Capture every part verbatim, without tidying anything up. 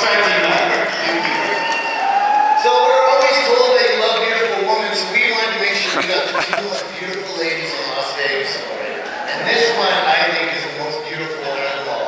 expecting that. Thank you. So we're always told that you love beautiful women, so we wanted to make sure we got the two most beautiful ladies in Las Vegas already. And this one, I think, is the most beautiful one of them all.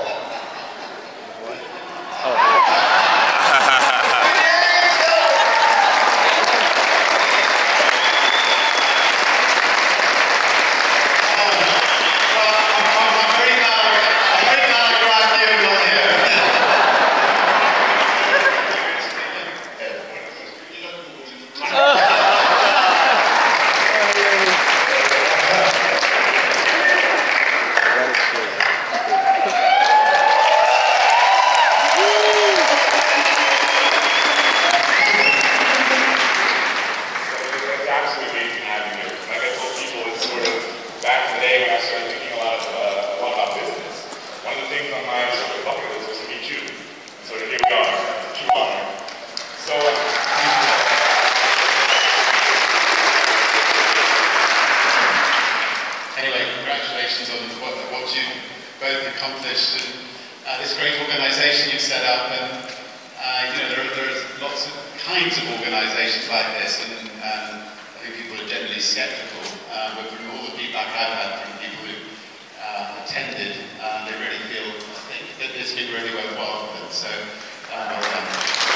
Accomplished and uh, this great organisation you've set up, and uh, you know there are, there are lots of kinds of organisations like this, and um, I think people are generally sceptical, uh, but from all the feedback I've had from people who uh, attended, uh, they really feel I think that it's been really worthwhile for them. So uh, well done.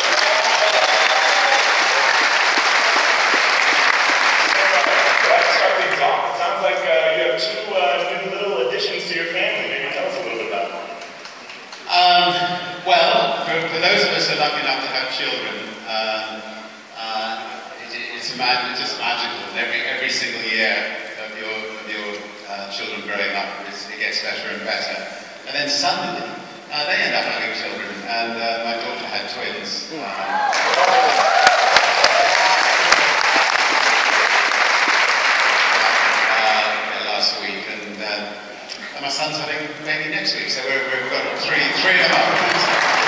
Let's start things off. It sounds like uh, you have two uh, new little additions to your family. Maybe tell us a little bit about them. Um, well, for, for those of us who are lucky enough to have children, um, uh, it, it's, mag it's just magical. Every every single year of your of your uh, children growing up, it's, it gets better and better. And then suddenly, uh, they end up having children. And uh, my daughter had twins. Um, last week, and, uh, and my son's having a baby next week, so we're, we've got three, three of them. Um,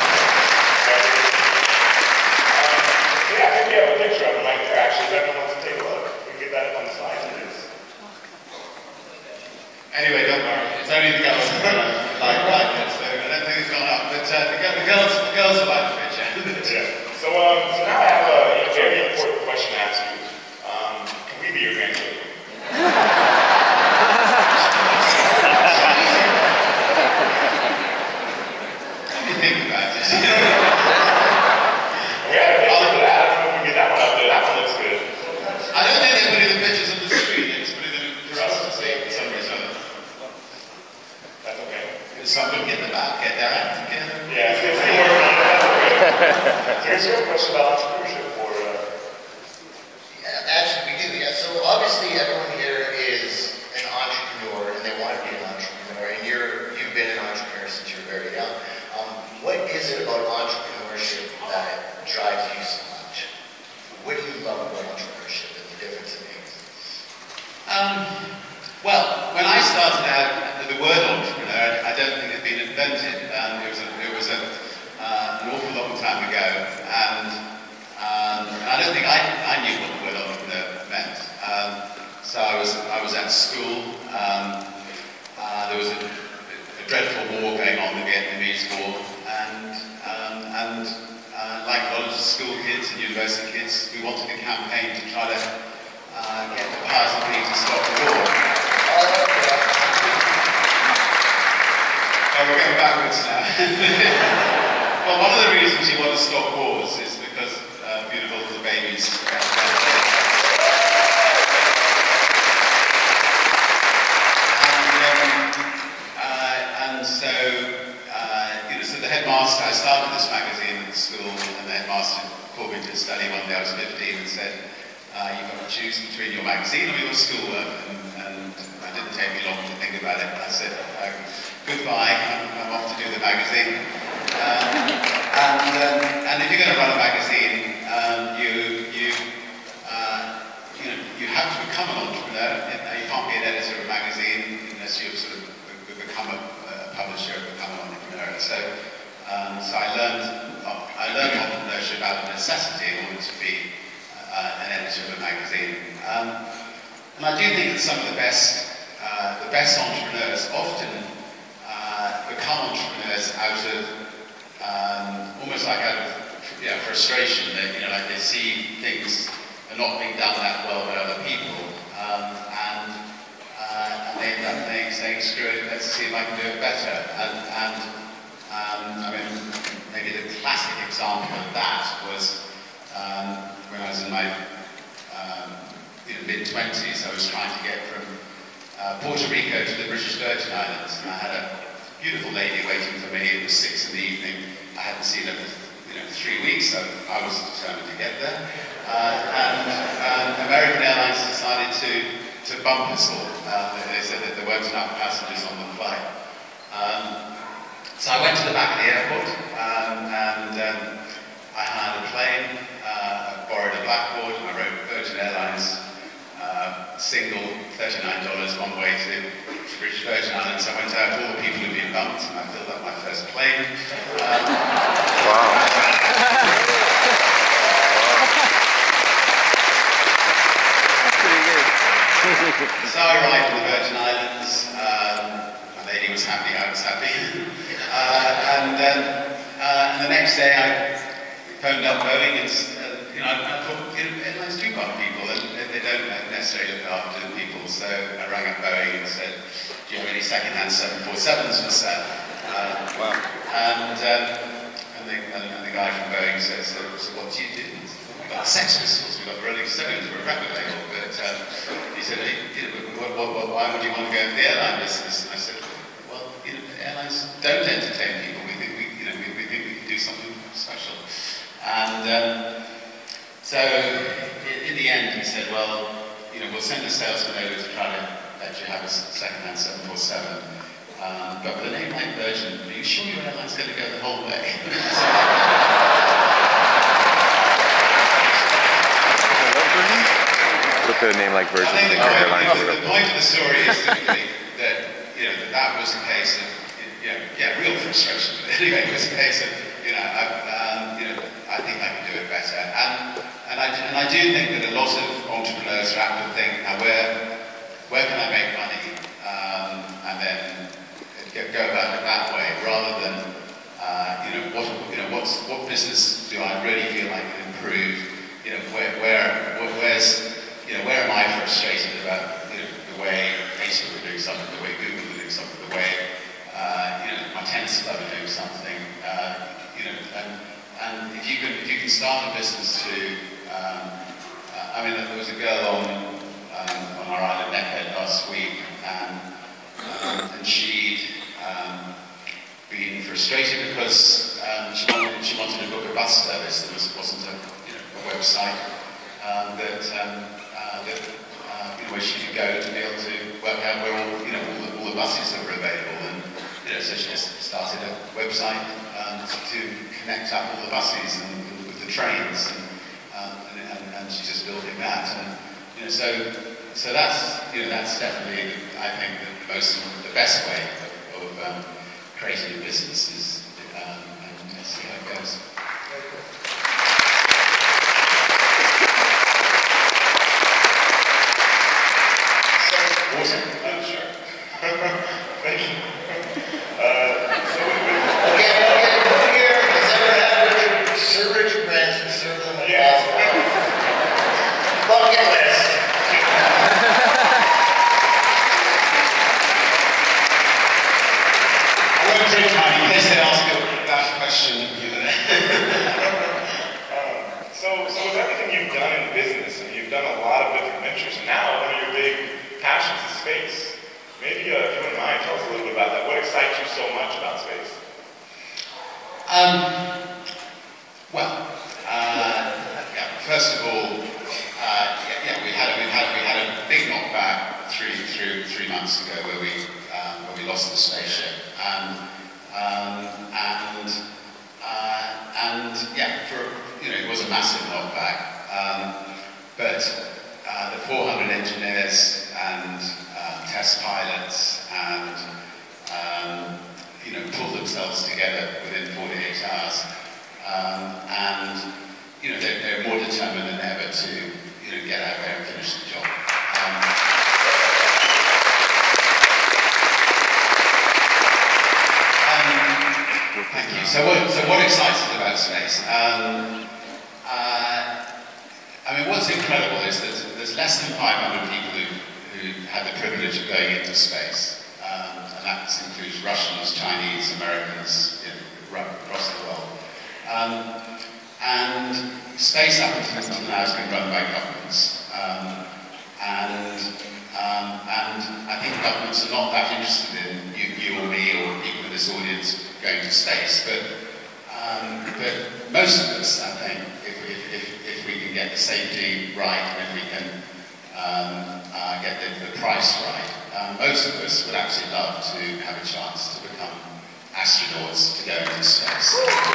yeah, I think we have a picture of them right there, actually, if everyone wants to take a look. We can get that up on the slide. Anyway, don't worry, it's only the girls who like, like it, so I don't think it's gone up, but uh, the, the, girls, the girls will like the picture. Yeah. So, um, so now I have a, a very important question to ask you. Um, can we be your grandchildren? Think about it. We had a picture for that. I don't know if we can get that one up there. That one looks good. I don't think they're putting the pictures on the screen. They're just putting them for us to see for some reason. That's okay. Someone get the back, get their act together. Yeah, it's still working on it. That's okay. Here's your question about entrepreneurship for. Uh... Yeah, actually, we do. Yeah. So obviously, everyone here is an entrepreneur, and they want to be an entrepreneur. And you're you've been an entrepreneur since you were very young. What is it about entrepreneurship that drives you so much? What do you love about entrepreneurship and the difference it makes? Um, well, when I started out, the word entrepreneur, I don't think it had been invented. Um, it was, a, it was a, uh, an awful long time ago, and um, I don't think I, I knew what the word entrepreneur meant. Um, so I was, I was at school. Um, uh, there was a, a dreadful war going on, the Vietnamese War. And, um, and uh, like a lot of school kids and university kids, we wanted a campaign to try to uh, get the powers that be to stop the war. Oh, we're going backwards now. Well, one of the reasons you want to stop wars is because uh, beautiful little babies. And, um, uh, and so. The headmaster, I started this magazine at school, and the headmaster called me to study one day. I was fifteen and said, uh, you've got to choose between your magazine or your schoolwork. And, and it didn't take me long to think about it. I said, uh, goodbye, I'm, I'm off to do the magazine. Um, and, um, and if you're going to run a magazine, um, you, you, uh, you, know, you have to become an entrepreneur. You can't be an editor of a magazine unless you've sort of become a, a publisher, become an entrepreneur. So. Um, so I learned, uh, I learned entrepreneurship out of necessity in order to be uh, an editor of a magazine. Um, and I do think that some of the best, uh, the best entrepreneurs often uh, become entrepreneurs out of um, almost like out of yeah, frustration that, you know, like they see things are not being done that well by other people, um, and, uh, and they end up saying, saying, screw it, let's see if I can do it better. And, and um, I mean, maybe the classic example of that was um, when I was in my um, you know, mid-twenties, I was trying to get from uh, Puerto Rico to the British Virgin Islands, and I had a beautiful lady waiting for me. It was six in the evening. I hadn't seen her for you know, three weeks, so I was determined to get there. Uh, and um, American Airlines decided to, to bump us all. Uh, they said that there weren't enough passengers on the flight. Um, so I went to the back of the airport, um, and um, I hired a plane, uh, I borrowed a blackboard, and I wrote Virgin Airlines uh, single, thirty-nine dollars one way to British Virgin Islands. I went out to all the people who'd been bumped, and I filled up my first plane. Um, wow. So I arrived in the Virgin Islands. Um, my lady was happy, I was happy. uh, and, um, uh, and the next day I phoned up Boeing, and uh, you know, I thought, you know, airlines do bump people, and they don't necessarily look after the people. So I rang up Boeing and said, do you have any second-hand seven forty-sevens for sale? Uh, wow. And, um, and, the, and, and the guy from Boeing said, so, so what do you do? We've got the Sex Pistols, we've got the Rolling Stones, we're a record label. But um, he said, hey, you know, what, what, what, why would you want to go into the airline business? And I said, well, you know, airlines don't entertain people. We think we, you know, we, we think we can do something special. And um, so in, in the end, he said, well, you know, we'll send a salesman over to try to let you have a second-hand seven forty-seven. Um, but with a name like Virgin, are you sure your airline's going to go the whole way? Look at a name like Virgin. I think the, Airlines the, the point of the story is that, that you know that, that was a case of you know, yeah, real frustration. But anyway, it was a case of you know, I, um, you know, I think I can do it better. And and I and I do think that a lot of entrepreneurs are apt to think, now where where can I make money, um, and then go about it that way, rather than uh, you know what you know what's what business do I really feel I can improve? You know where where where's you know where am I frustrated about you know the way Facebook are doing something, the way Google are doing something, the way uh, you know my tennis club are doing something. Uh, you know and and if you can if you can start a business to um, I mean there was a girl on um, on our island Neckhead last week, and um, and she'd um, been frustrated because um, she wanted she wanted to book a bus service. There was, wasn't a you know a website um, that um, uh, that uh, you know where she could go to be able to work out where all you know all the, all the buses that were available. And you know so she just started a website um, to connect up all the buses and with the trains, and um, and, and, and she's just building that. And you know so so that's you know that's definitely I think the most the best way of, of um, creating a business is, um, and let's see how it goes. Awesome. Uh, sure. Thank you. Uh, so we, we, Okay, okay, who here has ever had Richard, Sir Richard Branson serve them a Yeah. bucket list? I won't drink mine in case they ask a that question. um, so, so with everything you've done in business, and you've done a lot of different ventures, and now one of your big passions is space. Maybe, uh, if you wouldn't mind, tell us a little bit about that. What excites you so much about space? Um, well, uh, yeah, first of all, uh, yeah, yeah, we had we had we had a big knockback three three three months ago where we um, where we lost the spaceship, and um, and uh, and yeah, for you know it was a massive knockback, um, but uh, the four hundred engineers and um, test pilots and um, you know, pull themselves together within forty-eight hours, um, and you know they're, they're more determined than ever to you know get out there and finish the job. Um, um, thank you. so what, so what excites us about space? Um, uh, I mean, what's incredible is that there's less than five hundred people who, who had the privilege of going into space. Um, and that includes Russians, Chinese, Americans, you know, across the world. Um, and space up until now has been run by governments. Um, and, um, and I think governments are not that interested in you, you or me or people in this audience going to space, but, um, but most of us, I think, if, if, if, if we can get the safety right, and if we can um, uh, get the, the price right, um, most of us would absolutely love to have a chance to become astronauts to go into space.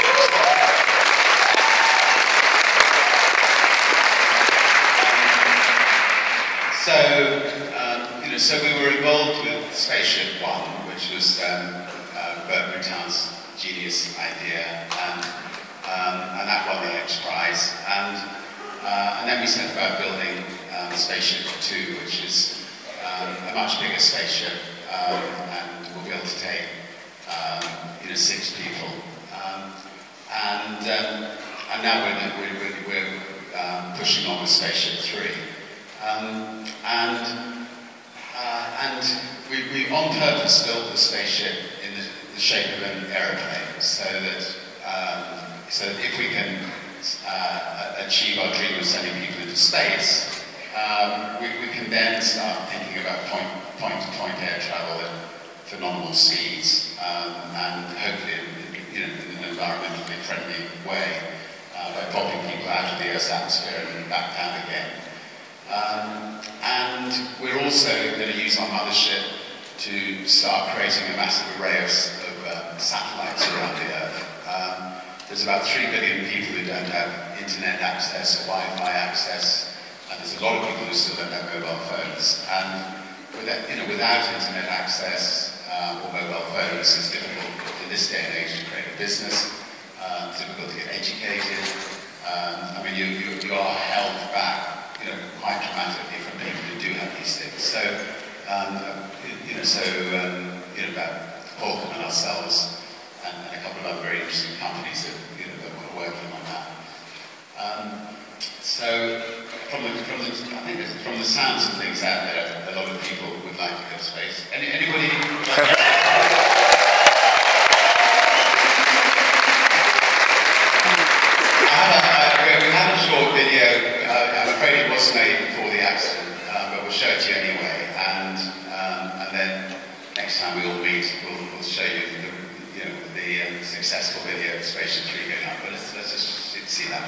So, um, you know, so we were involved with Spaceship One, which was um, uh, Bert Brutin's genius idea, and, um, and that won the X Prize. And, uh, and then we set about building um, Spaceship Two, which is um, a much bigger spaceship, um, and will be able to take um, you know six people. Um, and um, and now we're we're, we're um, pushing on with Spaceship Three. Um, and uh, and we, we on purpose built the spaceship in the, the shape of an aeroplane, so that um, so that if we can uh, achieve our dream of sending people into space, um, we, we can then start thinking about point point to point air travel at phenomenal speeds, um, and hopefully in, you know, in an environmentally friendly way, uh, by popping people out of the Earth's atmosphere and back down again. Um, and we're also going to use our mothership to start creating a massive array of, of um, satellites around the Earth. Um, there's about three billion people who don't have internet access or Wi-Fi access, and there's a lot of people who still don't have mobile phones. And without, you know, without internet access um, or mobile phones, it's difficult in this day and age to create a business. Um, it's difficult to get educated. Um, I mean, you, you, you are held back, you know, quite dramatically from people who do have these things. So, um, you know, so, um, you know, about Qualcomm and ourselves and, and a couple of other very interesting companies that, you know, that we're working on that. Um, so, from the, from the, I think it's from the sounds of things out there, a lot of people would like to go to space. Any, anybody? We have a short video. Uh, I'm afraid it was made before the accident, uh, but we'll show it to you anyway. And um, and then next time we all meet, we'll, we'll show you the, you know, the um, successful video of Spaceship Three going up. But let's, let's just see that.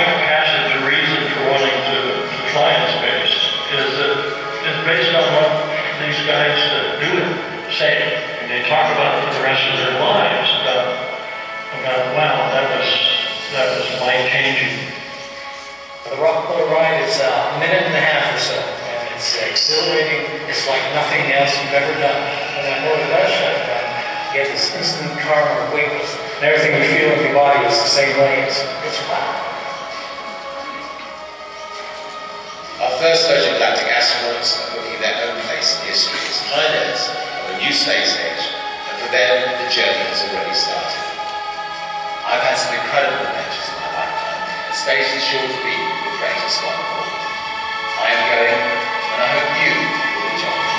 Based on what guys that do it say, and they talk about it for the rest of their lives, about, about wow, that was, that was life-changing. The Rockefeller ride is uh, a minute and a half or so, and it's exhilarating. It's like nothing else you've ever done. And that motor does shut down. You get this instant calm and weightless, and everything you feel in your body is the same way. It's, it's wow. Our first Virgin Galactic astronauts are booking their own place in history as pioneers of a new space age, and for them, the journey has already started. I've had some incredible adventures in my lifetime, and space is sure to be the greatest one of all. I am going, and I hope you will join me.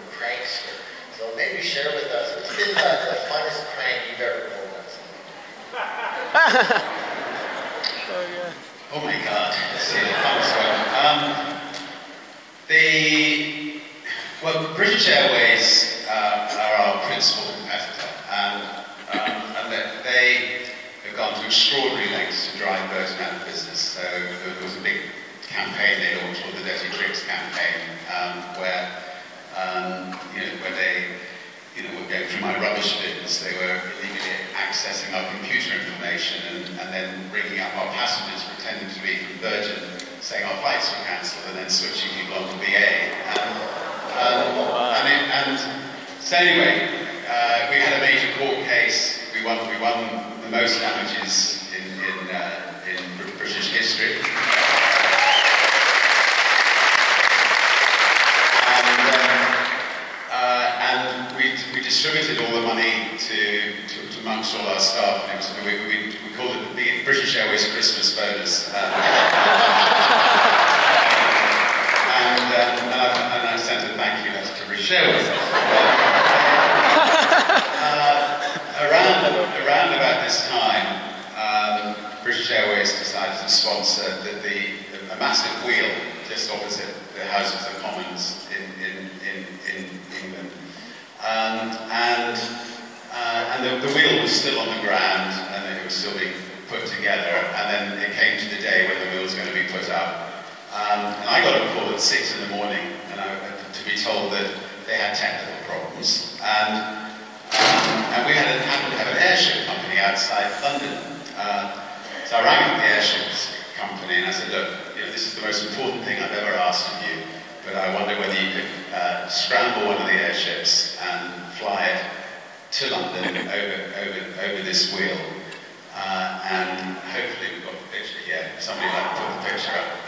Maybe share with us, what's been the, the funnest prank you've ever pulled on someone? Oh my God, let's see the fun's one. Um, the, well, British Airways uh, are our principal competitor, and, um, and they, they have gone to extraordinary lengths to drive Virgin out of business. So there was a big campaign they launched called the Dirty Tricks campaign, um, where um, you know, when they you know, were going through my rubbish bins, they were illegally accessing our computer information and, and then ringing up our passengers, pretending to be from Virgin, saying our flights were cancelled, and then switching people on to B A. And, um, and, it, and so anyway, uh, we had a major court case. We won. We won the most damages in in, uh, in British history. Distributed all the money to, to, to amongst all our staff. And it was, we, we, we called it the British Airways Christmas bonus. Um, and, um, and, I, and I sent a thank you letter to British Airways. uh, around, around about this time, um, British Airways decided to sponsor the, the, a massive wheel just opposite the Houses of Commons in, in, in, in England. Um, and uh, and the, the wheel was still on the ground, and it was still being put together, and then it came to the day when the wheel was going to be put up. Um, and I got a call at six in the morning, and I, to be told that they had technical problems. And, um, and we had a, happened to have an airship company outside London. Uh, so I rang up the airship company, and I said, look, you know, this is the most important thing I've ever asked of you. But I wonder whether you could uh, scramble one of the airships and fly it to London over, over, over this wheel. Uh, and hopefully we've got the picture here. Somebody like to put the picture up.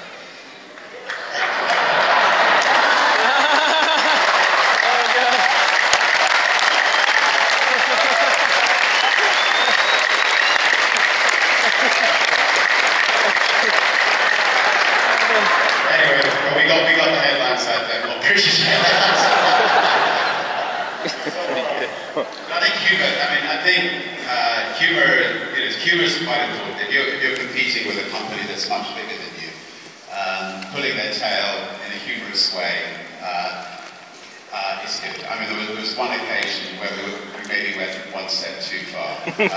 I think humour, I mean, I think uh, humour, you know, humour is quite important. If you're, if you're competing with a company that's much bigger than you, um, pulling their tail in a humorous way uh, uh, is good. I mean, there was, there was one occasion where we, were, we maybe went one step too far. Uh,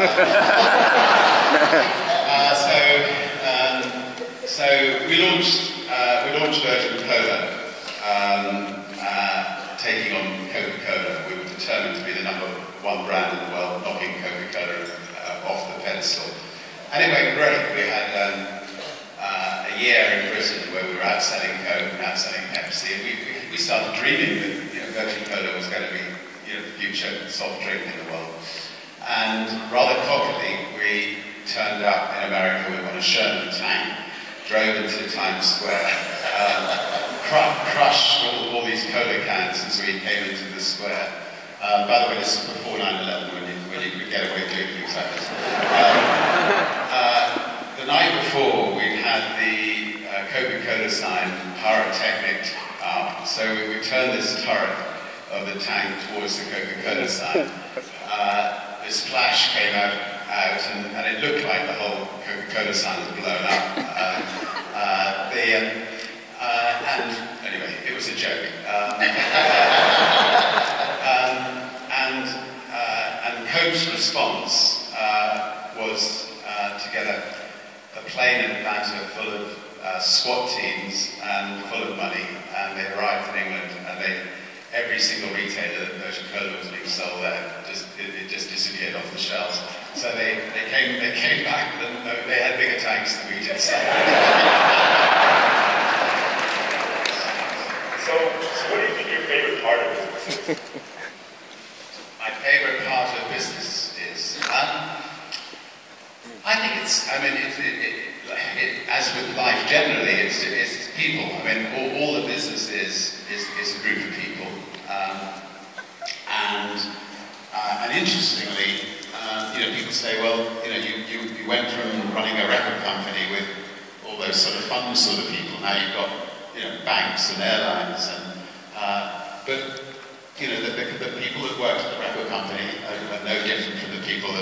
uh, so, um, so we launched, uh, we launched Virgin Cola. Um, uh, taking on Coca-Cola. We were determined to be the number one brand in the world, knocking Coca-Cola uh, off the pedestal. And it went great. We had um, uh, a year in Britain where we were outselling Coke and outselling Pepsi, and we, we, we started dreaming that you know, Virgin Cola was going to be you know, the future soft drink in the world. And rather cockily, we turned up in America with on a Sherman tank, drove into Times Square, um, crushed all, all these cola cans as we came into the square. Um, by the way, this is before nine eleven, when you, when you could get away doing things like this. Um, uh, the night before, we'd had the uh, Coca-Cola sign, Pyrotechnic, up. So we, we turned this turret of the tank towards the Coca-Cola sign. Uh, this flash came out, out and, and it looked like the whole Coca-Cola sign was blown up. Uh, uh, the, um, Uh, and anyway, it was a joke. Um, um, and, uh, and Coke's response uh, was uh, to get a, a plane in Atlanta full of uh, SWAT teams and full of money. And they arrived in England, and they, every single retailer that Virgin Cola was being sold there, just, it, it just disappeared off the shelves. So they, they, came, they came back, and they had bigger tanks than we did. So. So, so what do you think your favorite part of business is? My favorite part of business is, um, I think it's, I mean, it, it, it, it, as with life generally, it's, it's people. I mean, all, all the business is, is, is a group of people. Um, and, uh, and interestingly, um, you know, people say, well, you know, you, you, you went from running a record company with all those sort of fun sort of people, now you've got you know, banks and airlines, and uh, but you know, the, the, the people that work at the record company are, are no different from the people that you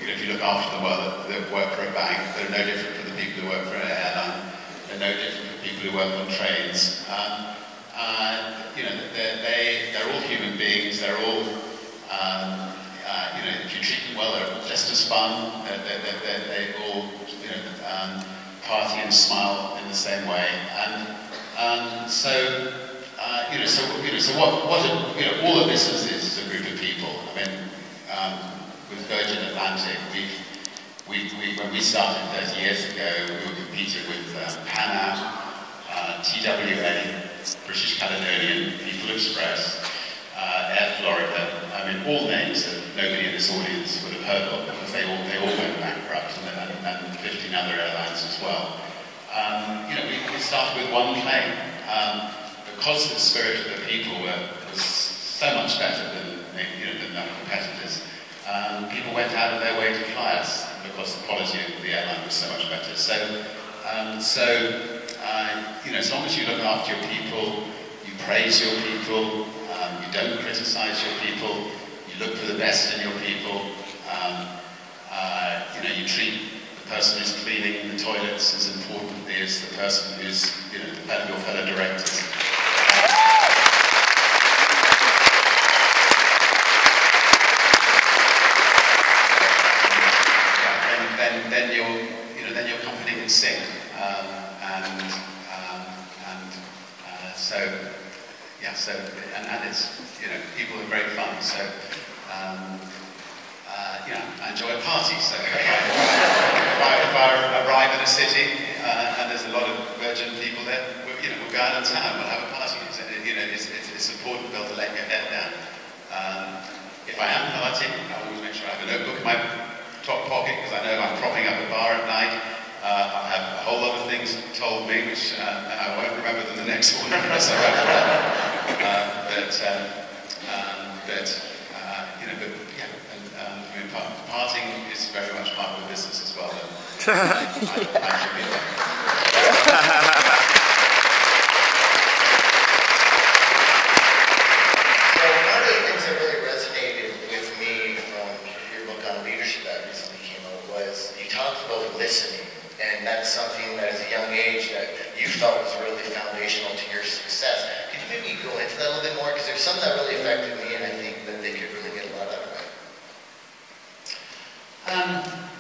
know, if you look after the world that work for a bank, they're no different from the people who work for an airline. They're no different from people who work on trains. Um, uh, you know, they're, they, they're all human beings. They're all, um, uh, you know, if you treat them well, they're just as fun. They're, they're, they're, they're, they all, you know, um, party and smile in the same way. And um, so, uh, you know, so you know, so what, what, are, you know, all of business is, is a group of people. I mean, um, with Virgin Atlantic, we've, we, we, when we started thirty years ago, we were competing with um, Pan Am, uh, T W A, British Caledonian, People Express, uh, Air Florida. I mean, all names that nobody in this audience would have heard of, because they all they all went bankrupt, and, and, and fifteen other airlines as well. Um, you know, we, we started with one plane um, because the spirit of the people were, was so much better than you know than our competitors. Um, people went out of their way to fly us because the quality of the airline was so much better. So, um, so uh, you know, as long as you look after your people, you praise your people, um, you don't criticize your people, you look for the best in your people. Um, uh, you know, you treat the person who's cleaning the toilets as importantly as the person who's, you know, the, your fellow directors. Then, then your, you know, then your company can sing, um, and um, and uh, so yeah, so and, and it's you know people are very fun. So um, uh, you know, I enjoy a party. So if I, if I arrive in a city uh, and there's a lot of Virgin people there, we'll, you know, we'll go out of town, we'll have a party. So, you know, it's, it's, it's important to be able to let your head down. Um, if I am partying, I always make sure I have a notebook in my top pocket, because I know I'm propping up a bar at night. Uh, I'll have a whole lot of things told me, which uh, and I won't remember them the next morning unless I write it down. Uh, but, um, um, but uh, you know, but yeah, and, um, I mean, par partying is very much part of the business as well. And I, I should be there. Listening, and that's something that as a young age that you felt was really foundational to your success. Could you maybe go into that a little bit more? Because there's some that really affected me, and I think that they could really get a lot out of it. Um,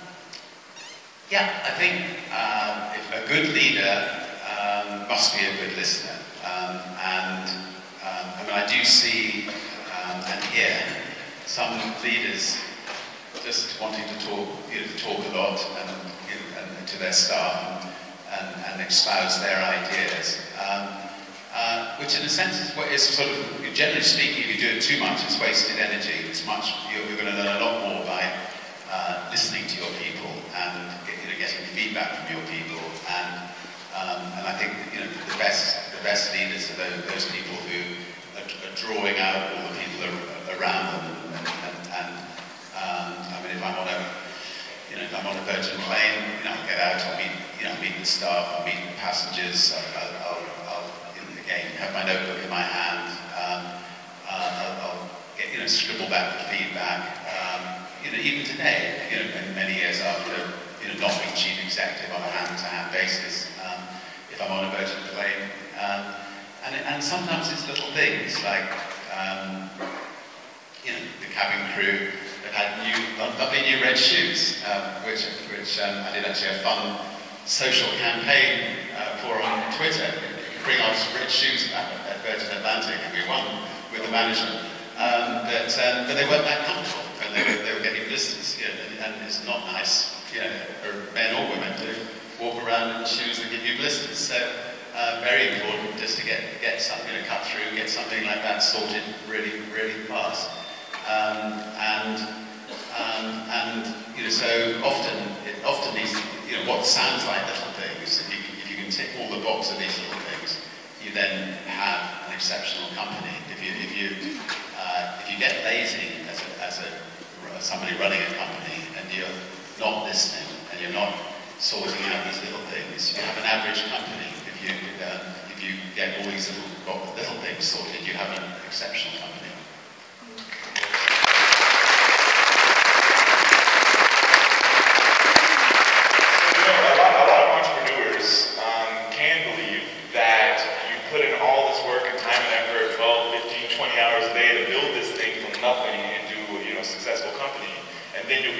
yeah, I think um, if a good leader um, must be a good listener, um, and um, I mean I do see um, and hear some leaders just wanting to talk, you know, talk a lot and, you know, and to their staff and, and, and espouse their ideas, um, uh, which in a sense is, what is sort of, generally speaking, if you do it too much, it's wasted energy. It's much, you're, you're going to learn a lot more by uh, listening to your people and get, you know, getting feedback from your people. And um, and I think you know the best the best leaders are those, those people who are, are drawing out all the people ar around them and, and, and Um, I mean, if I'm on a, you know, if I'm on a Virgin plane, you know, I'll get out, I'll meet, you know, meet the staff, I'll meet the passengers, I'll, I'll, I'll, I'll you know, again, have my notebook in my hand, um, uh, I'll, I'll get, you know, scribble back the feedback. Um, you know, even today, you know, many years after, you know, not being chief executive on a hand-to-hand basis, um, if I'm on a Virgin plane, um, and, and sometimes it's little things like, um, you know, the cabin crew had new, lovely new red shoes, um, which, which um, I did actually a fun social campaign uh, for on Twitter. You could bring our red shoes back at Virgin Atlantic, and we won with the management. Um, but, um, but they weren't that comfortable, and they were, they were getting blisters, you know, and, and it's not nice, you know, for men or women to walk around in shoes that give you blisters. So uh, very important just to get, get something to cut through, get something like that sorted really, really fast. Um, and um, and you know, so often it often these you know what sounds like little things. If you, if you can tick all the boxes of these little things, you then have an exceptional company. If you if you uh, if you get lazy as a, as a as somebody running a company and you're not listening and you're not sorting out these little things, you have an average company. If you uh, if you get all these little little things sorted, you have an exceptional company.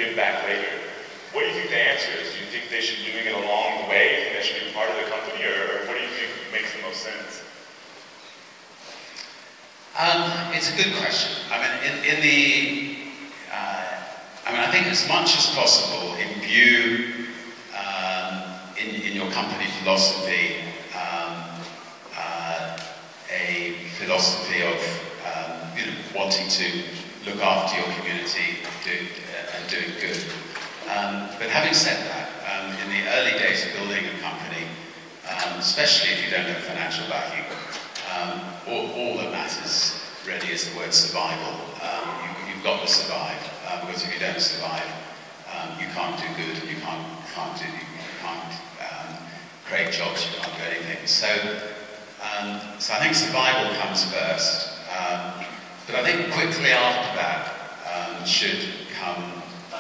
give back later. What do you think the answer is? Do you think they should be doing it along the way? Do you think they should be part of the company, or what do you think makes the most sense? Um, it's a good question. I mean, in, in the, uh, I mean, I think as much as possible, imbue um, in, in your company philosophy um, uh, a philosophy of um, you know, wanting to look after your community do, uh, and doing good. Um, but having said that, um, in the early days of building a company, um, especially if you don't have financial backing, um, all, all that matters really is the word survival. Um, you, you've got to survive, uh, because if you don't survive, um, you can't do good, and you can't, can't, do, you can't um, create jobs, you can't do anything. So, um, so I think survival comes first. Um, but I think quickly after that um, should come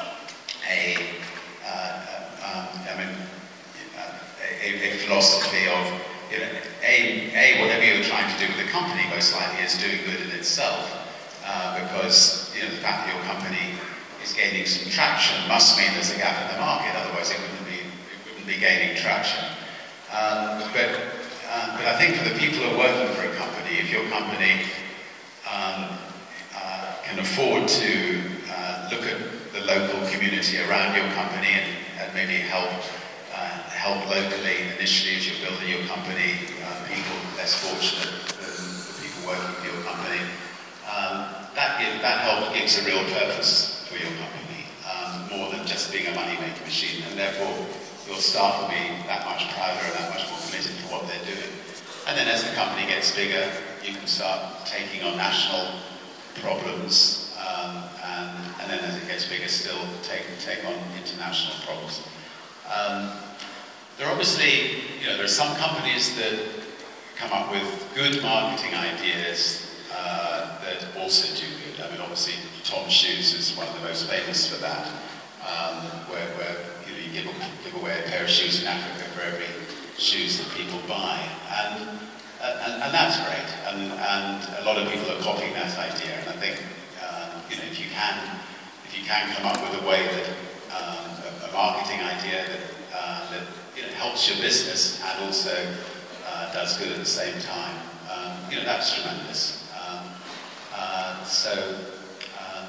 A, uh, um, I mean, uh, a, a philosophy of, you know, a, a, whatever you're trying to do with the company most likely is doing good in itself, uh, because, you know, the fact that your company is gaining some traction must mean there's a gap in the market, otherwise it wouldn't be, it wouldn't be gaining traction. Um, but, uh, but I think for the people who are working for a company, if your company um, uh, can afford to uh, look at the local community around your company and, and maybe help uh, help locally initially as you're building your company, uh, people less fortunate than the people working for your company. Um, that, give, that help gives a real purpose for your company, um, more than just being a money-making machine, and therefore your staff will be that much prouder and that much more committed to what they're doing. And then as the company gets bigger, you can start taking on national problems, um, and, and then as it gets bigger still, take, take on international problems. Um, there are obviously, you know, there are some companies that come up with good marketing ideas uh, that also do good. I mean, obviously, Tom's Shoes is one of the most famous for that, um, where, where you know, you give, give away a pair of shoes in Africa for every shoes that people buy. And And, and that's great, and, and a lot of people are copying that idea. And I think, um, you know, if you can, if you can come up with a way that um, a, a marketing idea that uh, that you know helps your business and also uh, does good at the same time, um, you know, that's tremendous. Um, uh, so, um,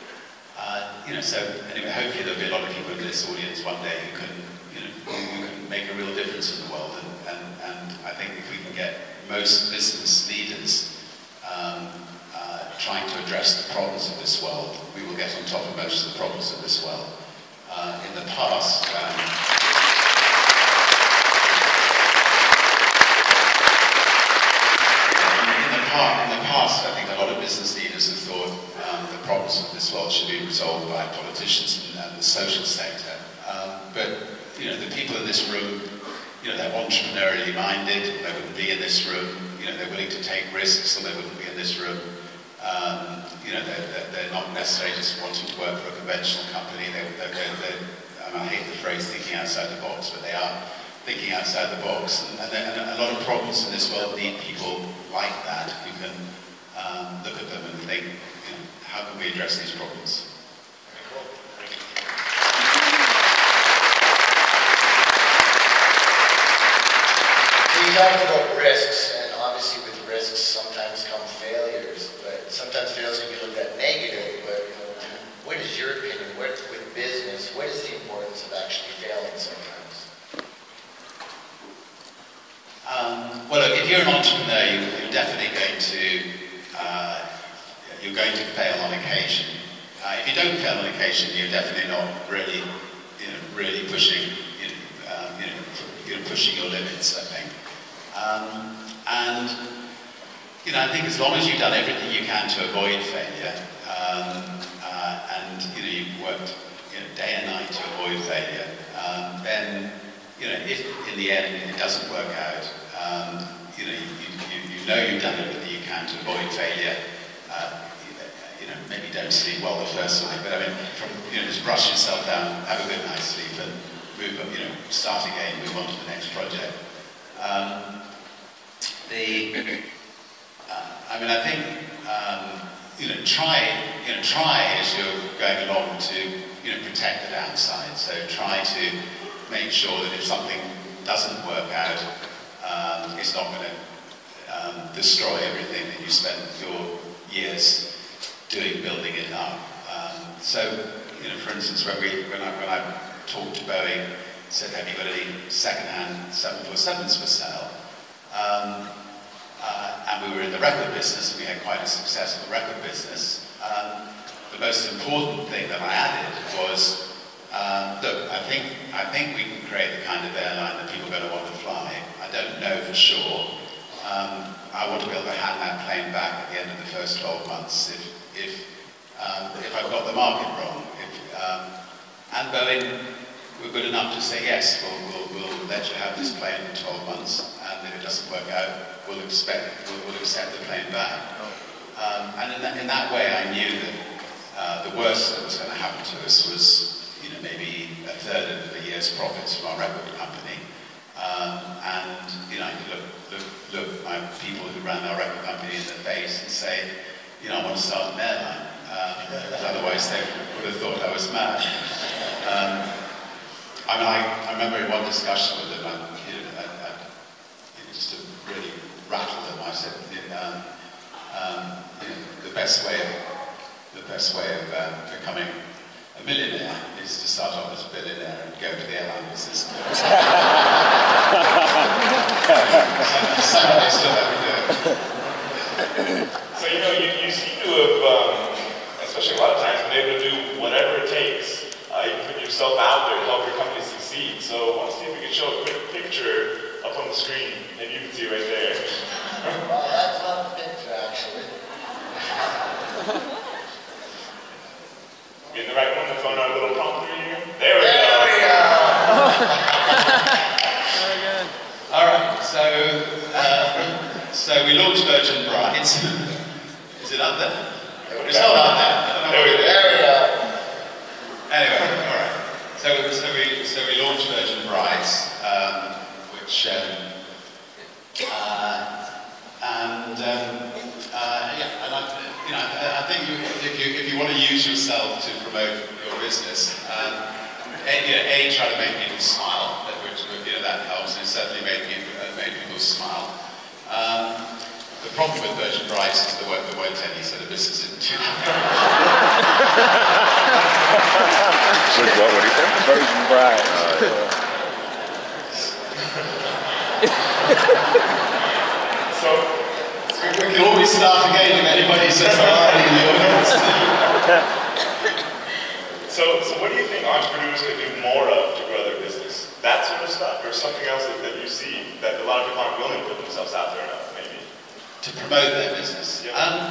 uh, you know, so anyway, hopefully there'll be a lot of people in this audience one day who can, you know, who can make a real difference in the world. And, and, and I think if we can get most business leaders um, uh, trying to address the problems of this world, we will get on top of most of the problems of this world. Uh, in the past, um, in, the part, in the past, I think a lot of business leaders have thought um, the problems of this world should be resolved by politicians and, and the social sector. Um, but you know, the people in this room, you know, they're entrepreneurially minded, they wouldn't be in this room. You know, they're willing to take risks, so they wouldn't be in this room. Um, you know, they're, they're, they're not necessarily just wanting to work for a conventional company. They're, they're, they're, they're, I, mean, I hate the phrase thinking outside the box, but they are thinking outside the box. And, and, and a lot of problems in this world need people like that who can um, look at them and think, you know, how can we address these problems? You talked about risks, and obviously with risks sometimes come failures, but sometimes failures can be looked at negative, but you know, what is your opinion, what, with business, what is the importance of actually failing sometimes? Um, well, look, if you're an entrepreneur, you, you're definitely going to, uh, you're going to fail on occasion. Uh, if you don't fail on occasion, you're definitely not really, you know, really pushing, you know, um, you know, you're pushing your limits, I think. Um, and, you know, I think as long as you've done everything you can to avoid failure, um, uh, and, you know, you've worked, you know, day and night to avoid failure, um, then, you know, if in the end it doesn't work out, um, you know, you, you, you know you've done everything you can to avoid failure, uh, you know, maybe don't sleep well the first night, but I mean, from, you know, just brush yourself down, have a good night's sleep, and move up, you know, start again, move on to the next project. Um, the, uh, I mean, I think, um, you know, try, you know, try as you're going along to, you you know, protect the downside. So try to make sure that if something doesn't work out, um, it's not going to um, destroy everything that you spent your years doing, building it up. Um, so, you know, for instance, when we, when I, when I talked to Boeing, said, "Have you got any second-hand seven forty-sevens for sale?" Um, uh, and we were in the record business. We had quite a successful record business. Um, the most important thing that I added was, um, look, I think I think we can create the kind of airline that people are going to want to fly. I don't know for sure. Um, I want to be able to hand that plane back at the end of the first twelve months if if um, if I've got the market wrong. If, um, and Boeing were good enough to say yes, we'll, we'll, we'll let you have this plane for twelve months, and if it doesn't work out, we'll expect we'll, we'll accept the plane back. Um, and in that, in that way, I knew that uh, the worst that was going to happen to us was, you know, maybe a third of the year's profits from our record company. Um, and, you know, I could look, look, look my people who ran our record company in the face and say, you know, I want to start an airline. Um, otherwise, they would have thought I was mad. Um, I mean, I, I remember in one discussion with them, I, you know, I, I, just to really rattle them, I said, um, um, you know, the best way of, the best way of um, becoming a millionaire is to start off as a billionaire and go to the airline business. Somehow they still let me do it. So, you know, you, you seem to have, um, especially a lot of times, been able to do whatever it takes. Uh, you put yourself out there to help your company succeed. So I want to see if we can show a quick picture up on the screen. Maybe you can see right there. Well, that's not a picture, actually. Getting the right one, the phone on a little prompter here. There we there go. We go. All right, so uh, so we launched Virgin Brides. Is it up there? It's not up there. I don't know There we what go. it is. There we go. Anyway, all right. So, so we so we launched Virgin Brides, um, which um, uh, and um, uh, yeah, and I, you know, I, I think you, if you if you want to use yourself to promote your business, um, a, you know, a try to make people smile, which you know that helps, and it certainly made people uh, made people smile. Um, The problem with Virgin Brides is there weren't, there weren't any, so the business didn't do that. What, what, what do you think? Virgin Bride. So, We, we can always start again if anybody says alright in the audience. so, so what do you think entrepreneurs could do more of to grow their business? That sort of stuff, or something else that, that you see that a lot of people aren't willing to put themselves out there enough, maybe? To promote their business. Yeah. Um,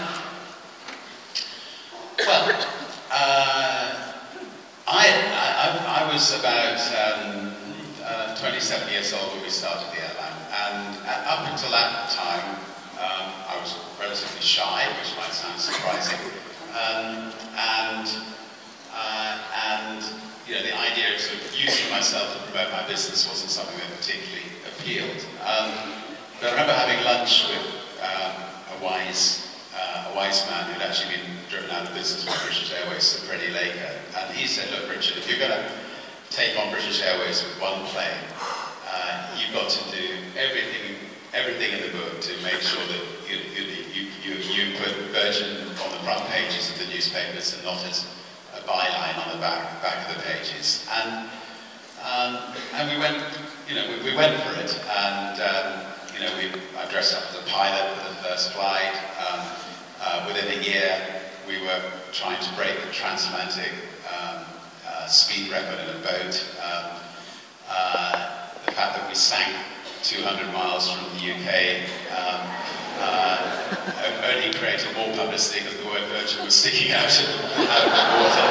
well, uh, I, I, I was about um, uh, twenty-seven years old when we started the airline, and uh, up until that time, um, I was relatively shy, which might sound surprising, um, and uh, and you know the idea of sort of using myself to promote my business wasn't something that particularly appealed. Um, but I remember having lunch with um, a wise uh, a wise man who'd actually been driven out of business by British Airways, Sir Freddie Laker, and he said, "Look, Richard, if you're going to take on British Airways with one plane, uh, you've got to do everything everything in the book to make sure that you you you, you, you put Virgin on the front pages of the newspapers and not as a byline on the back back of the pages." And um, and we went, you know, we, we went for it, and um, you know, we I dressed up as a pilot for the first flight. Um, uh, within a year, we were trying to break the transatlantic um, uh, speed record in a boat. Um, uh, the fact that we sank two hundred miles from the U K um, uh, only created more publicity because the word Virgin was sticking out of, out of the water.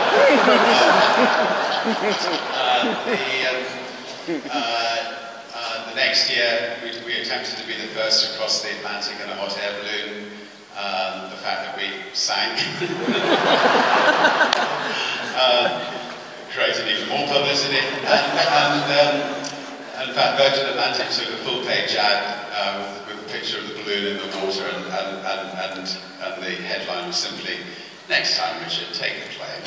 uh, the, um, uh, uh, the next year, we, we attempted to be the first to cross the Atlantic in a hot air balloon. Um, the fact that we sank uh, created even more publicity. And, and um, in fact, Virgin Atlantic took a full-page ad uh, with, with a picture of the balloon in the water, and, and, and, and, and the headline was simply, Next time, Richard, take the claim.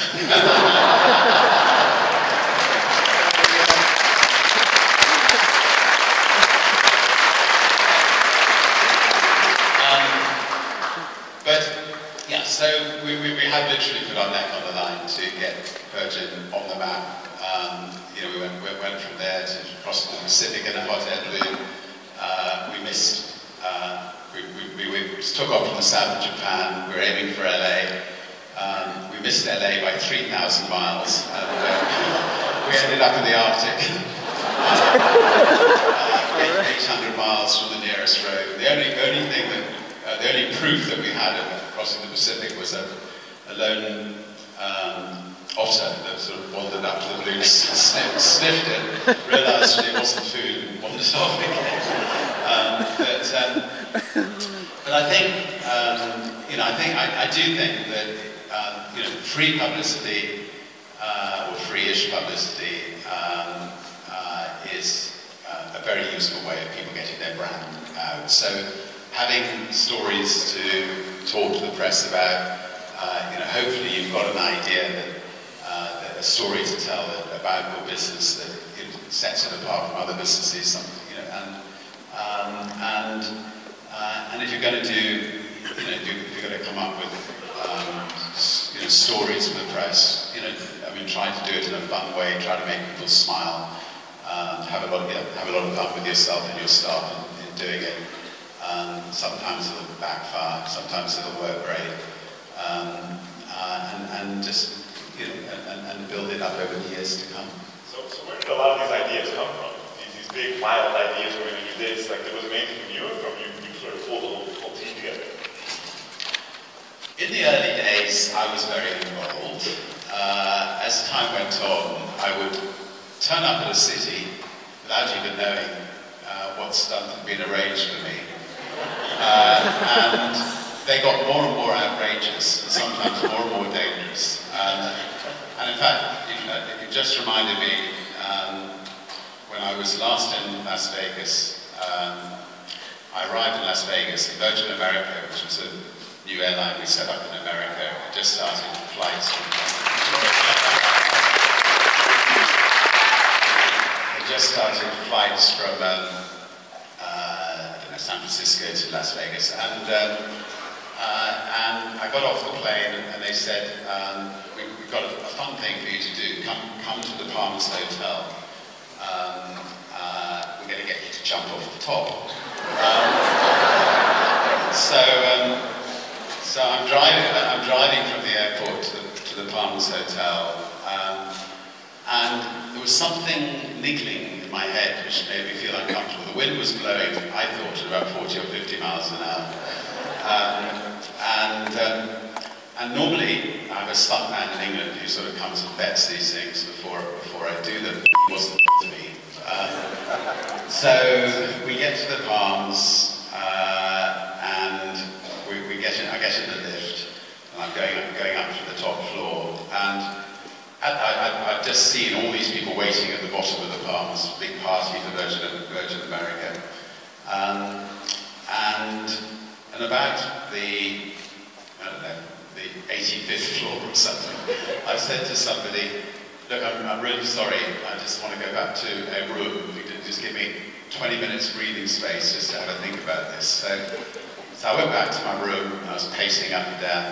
um, but, yeah, so we, we, we had literally put our neck on the line to get Virgin on the map. Um, you know, we went, we went from there to cross the Pacific in a hot air balloon. Uh, we missed, uh, we, we, we, we took off from the south of Japan. We were aiming for L A. Um, we missed L A by three thousand miles, and uh, we ended up in the Arctic. uh, eight hundred miles from the nearest road. The only, only thing that, uh, the only proof that we had of crossing the Pacific was a, a lone um, otter that sort of wandered up to the balloon, sniffed, sniffed it, realised it wasn't food, and wandered off again. Um, but, um, but I think, um, you know, I think, I, I do think that, um, you know, free publicity, uh, or free-ish publicity, um, uh, is uh, a very useful way of people getting their brand out. So having stories to talk to the press about, uh, you know, hopefully you've got an idea that, uh, that a story to tell that, about your business that it sets it apart from other businesses, something, you know, and um, and uh, and if you're going to do, you know, if you're going to come up with, um, you know, stories for the press, you know, I mean, try to do it in a fun way, try to make people smile, um, have a lot, of, yeah, have a lot of fun with yourself and your staff in, in doing it. Um, sometimes it'll backfire, sometimes it'll work great, um, uh, and, and just, you know, and, and build it up over the years to come. So, so where did a lot of these ideas come from? These, these big wild ideas, we're going to do this, like, was it mainly from you, or from you, you sort of pulled the whole, whole team together? In the early days, I was very involved. Uh, as time went on, I would turn up at a city without even knowing uh, what stuff had been arranged for me. Uh, and they got more and more outrageous, and sometimes more and more dangerous. Um, and in fact, you, know, it just reminded me, um, when I was last in Las Vegas, um, I arrived in Las Vegas, and Virgin America, which was a new airline we set up in America, had just started flights from, had just started flights from um, uh, I don't know, San Francisco to Las Vegas, and um, uh, and I got off the plane, and, and they said, um, we, we've got a, a fun thing for you to do. Come, come to the Palms Hotel. Um, uh, we're going to get you to jump off the top. Um, so, um, so I'm driving. I'm driving from the airport to the, to the Palms Hotel, um, and there was something niggling in my head which made me feel uncomfortable. The wind was blowing. I thought at about forty or fifty miles an hour. Um, and, um, and normally I have a stuntman in England who sort of comes and vets these things before, before I do them. He wasn't to me. Um, so we get to the Palms, uh, and we, we get in, I get in the lift, and I'm going, going up to the top floor, and I, I, I've just seen all these people waiting at the bottom of the Palms, big party for Virgin, Virgin America. Um, and And about the, I don't know, the eighty-fifth floor or something, I said to somebody, look, I'm, I'm really sorry, I just want to go back to a room. You could just give me twenty minutes breathing space just to have a think about this. So, so I went back to my room, and I was pacing up and down,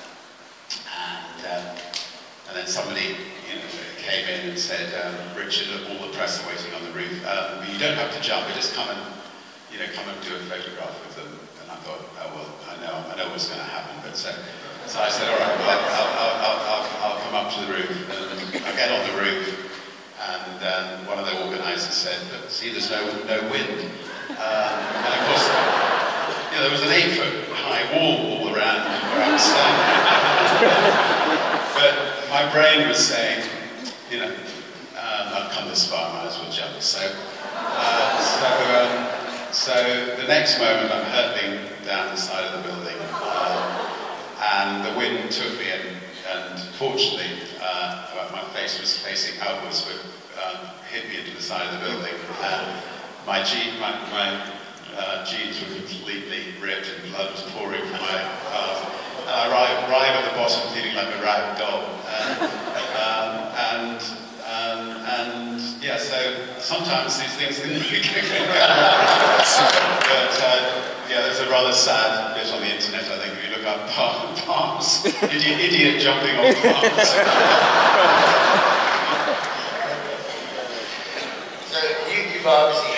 and, um, and then somebody, you know, came in and said, um, Richard, look, all the press are waiting on the roof. Um, you don't have to jump, but just come and, you know, come and do a photograph with them. I thought, oh well, I know, I know what's going to happen. But so, so I said, all right, well, I'll, I'll, I'll, I'll, I'll come up to the roof. And I get on the roof, and um, one of the organisers said, but see, there's no no wind. Um, and of course, you know, there was an eight-foot high wall all around where I was standing. But my brain was saying, you know, um, I've come this far, I might as well jump. So, uh, so. Um, So the next moment I'm hurtling down the side of the building, um, and the wind took me in, and fortunately uh, my face was facing outwards, but um, hit me into the side of the building, and my, je my, my uh, jeans were completely ripped and blood was pouring from my uh, and I arrive, arrive at the bottom feeling like a rag doll. And, um, and, um, and yeah, so sometimes these things didn't really go around. But uh, yeah, there's a rather sad bit on the internet, I think, if you look up palms, idiot, idiot jumping on palms. So you, you've obviously